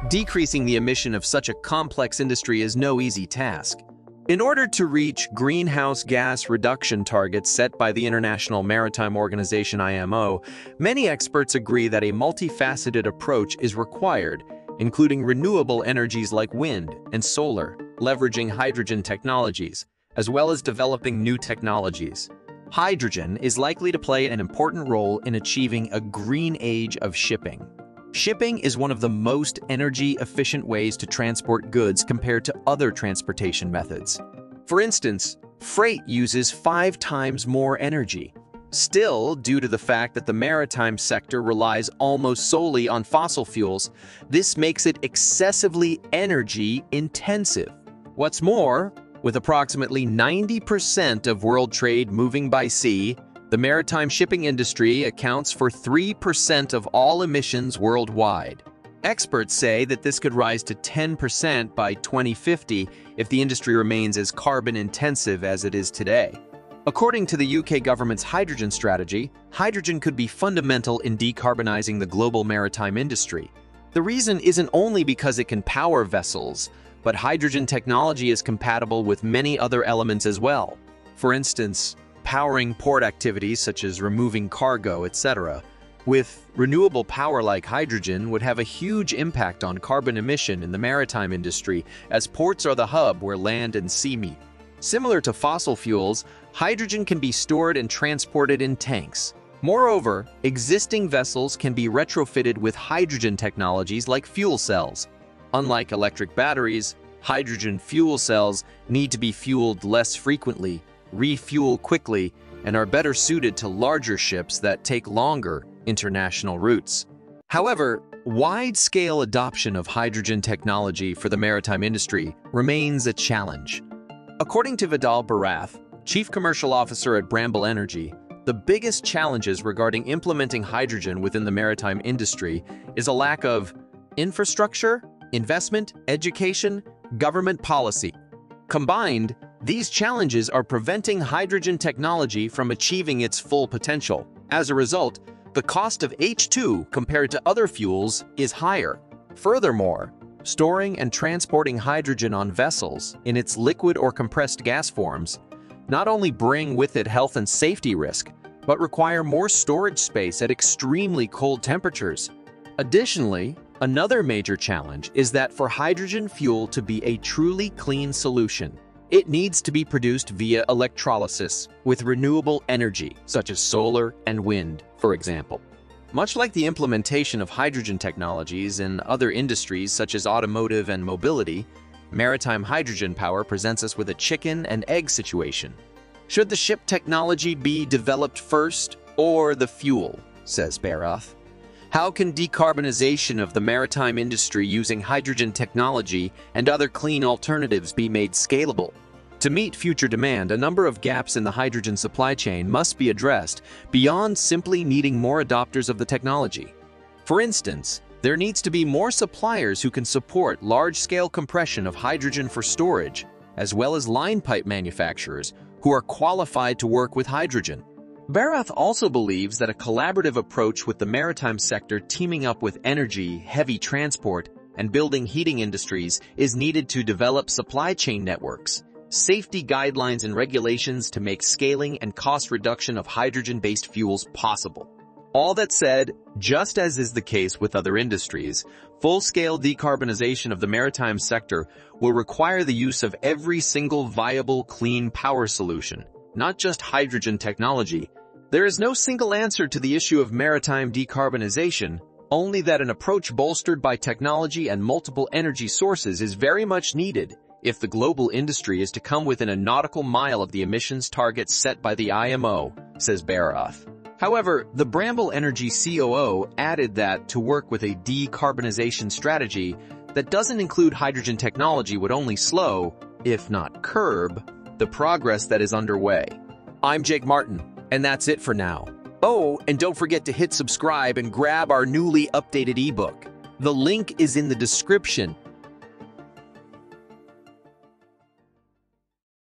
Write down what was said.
Decreasing the emission of such a complex industry is no easy task. In order to reach greenhouse gas reduction targets set by the International Maritime Organization (IMO), many experts agree that a multifaceted approach is required, including renewable energies like wind and solar, leveraging hydrogen technologies, as well as developing new technologies. Hydrogen is likely to play an important role in achieving a green age of shipping. Shipping is one of the most energy-efficient ways to transport goods compared to other transportation methods. For instance, freight uses 5 times more energy. Still, due to the fact that the maritime sector relies almost solely on fossil fuels, this makes it excessively energy-intensive. What's more, with approximately 90% of world trade moving by sea, the maritime shipping industry accounts for 3% of all emissions worldwide. Experts say that this could rise to 10% by 2050 if the industry remains as carbon-intensive as it is today. According to the UK government's hydrogen strategy, hydrogen could be fundamental in decarbonizing the global maritime industry. The reason isn't only because it can power vessels, but hydrogen technology is compatible with many other elements as well. For instance, powering port activities such as removing cargo, etc. With renewable power like hydrogen would have a huge impact on carbon emission in the maritime industry, as ports are the hub where land and sea meet. Similar to fossil fuels, hydrogen can be stored and transported in tanks. Moreover, existing vessels can be retrofitted with hydrogen technologies like fuel cells. Unlike electric batteries, hydrogen fuel cells need to be fueled less frequently, refuel quickly, and are better suited to larger ships that take longer international routes. However, wide-scale adoption of hydrogen technology for the maritime industry remains a challenge. According to Vidal Barath, Chief Commercial Officer at Bramble Energy, the biggest challenges regarding implementing hydrogen within the maritime industry is a lack of infrastructure, investment, education, government policy. Combined, these challenges are preventing hydrogen technology from achieving its full potential. As a result, the cost of H2 compared to other fuels is higher. Furthermore, storing and transporting hydrogen on vessels in its liquid or compressed gas forms not only bring with it health and safety risk, but require more storage space at extremely cold temperatures. Additionally, another major challenge is that for hydrogen fuel to be a truly clean solution, it needs to be produced via electrolysis with renewable energy, such as solar and wind, for example. Much like the implementation of hydrogen technologies in other industries such as automotive and mobility, maritime hydrogen power presents us with a chicken and egg situation. Should the ship technology be developed first or the fuel, says Barath. How can decarbonization of the maritime industry using hydrogen technology and other clean alternatives be made scalable? To meet future demand, a number of gaps in the hydrogen supply chain must be addressed beyond simply needing more adopters of the technology. For instance, there needs to be more suppliers who can support large-scale compression of hydrogen for storage, as well as line pipe manufacturers who are qualified to work with hydrogen. Barath also believes that a collaborative approach with the maritime sector teaming up with energy, heavy transport, and building heating industries is needed to develop supply chain networks, safety guidelines and regulations to make scaling and cost reduction of hydrogen-based fuels possible. All that said, just as is the case with other industries, full-scale decarbonization of the maritime sector will require the use of every single viable clean power solution, not just hydrogen technology. There is no single answer to the issue of maritime decarbonization, only that an approach bolstered by technology and multiple energy sources is very much needed if the global industry is to come within a nautical mile of the emissions targets set by the IMO, says Barath. However, the Bramble Energy COO added that to work with a decarbonization strategy that doesn't include hydrogen technology would only slow, if not curb, the progress that is underway. I'm Jake Martin, and that's it for now. Oh, and don't forget to hit subscribe and grab our newly updated ebook. The link is in the description.